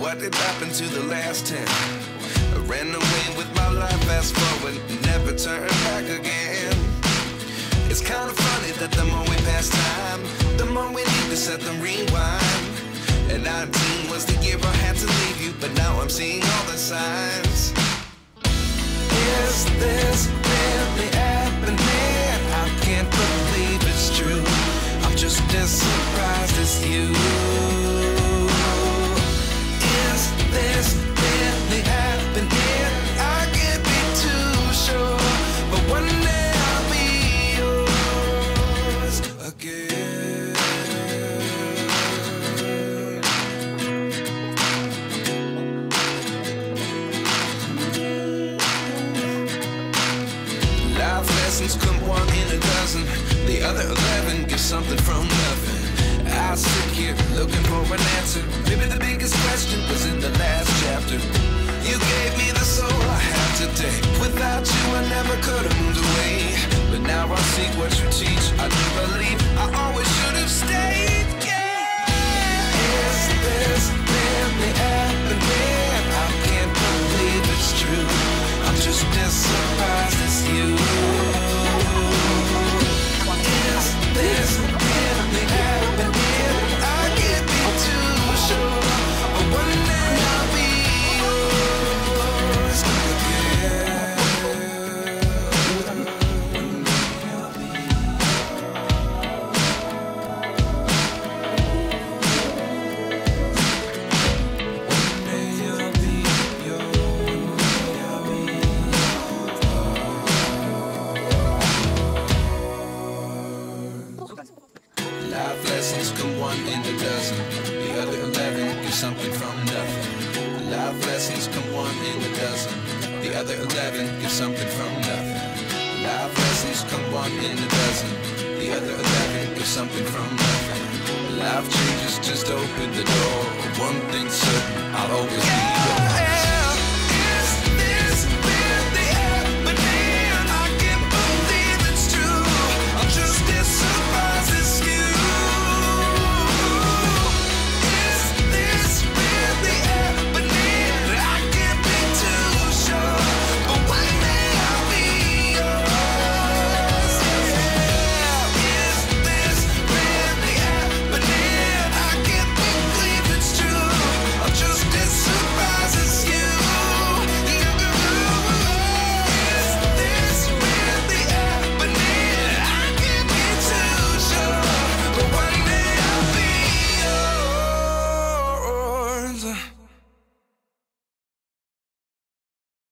what did happen to the last 10? I ran away with my life, fast forward, never turn back again. It's kind of funny that the more we pass time, the more we need to set them rewind. And 19 was the year I had to leave you, but now I'm seeing all the signs. Is this really happening? I can't believe it's true. I'm just as surprised as you. Is this really happening? I can't be too sure, but one day I'll be yours again. Life lessons come one in a dozen. The other 11 get something from nothing. I sit here looking for an answer. Maybe the biggest question was in the last chapter. You gave me the soul I have today. Without you I never could have moved away. But now I see what you teach. I do believe I always should have stayed. Yeah. Is this really happening? I can't believe it's true. I'm just as surprised as you. Is this really happening? I can't be too sure, but one day I'll be yours again. One day I'll be Life lessons come one in a dozen. The other 11 get something from nothing. Life lessons come one in a dozen. The other 11 get something from nothing. Life lessons come one in a dozen. The other 11 get something from nothing. Life changes just open the door. One thing's certain, I'll always be